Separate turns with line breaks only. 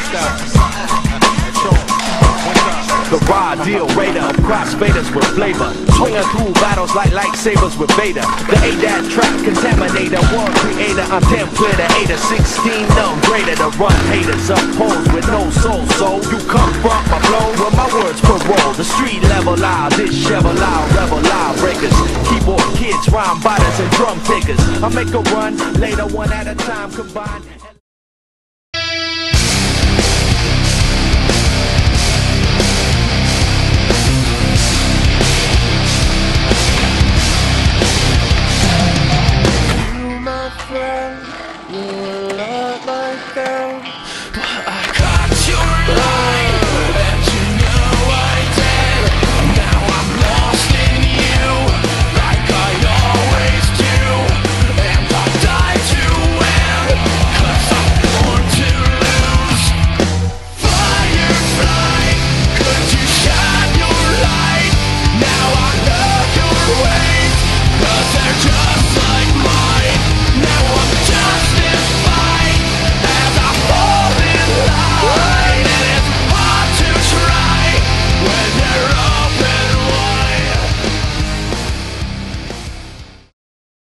The raw deal raider of crossfaders with flavor, swinging through battles like lightsabers with Vader. The ADAT trap contaminator, world creator, I'm templator, 8 or 16, none greater. To run haters up poles with no soul, so you come from my flow with my words parole. The street level loud, this shovel loud, rebel loud breakers, keyboard kids, rhyme biters and drum takers. I make a run, later one at a time combined.